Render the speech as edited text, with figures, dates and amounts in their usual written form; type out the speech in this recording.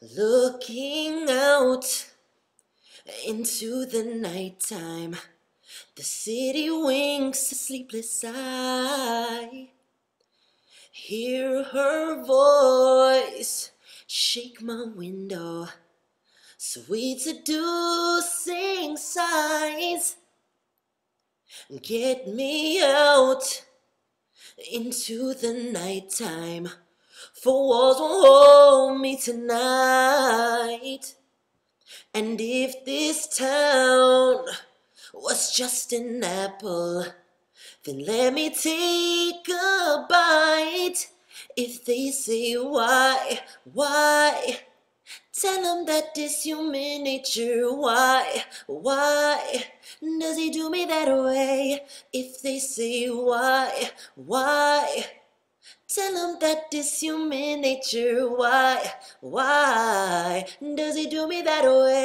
Looking out into the nighttime, the city winks a sleepless eye. Hear her voice shake my window, sweet seducing sighs. Get me out into the nighttime, for walls won't hold me tonight. And if this town was just an apple, then let me take a bite. If they say why, tell them that it's human nature. Why does he do me that way? If they say why, tell him that it's human nature. Why does he do me that way?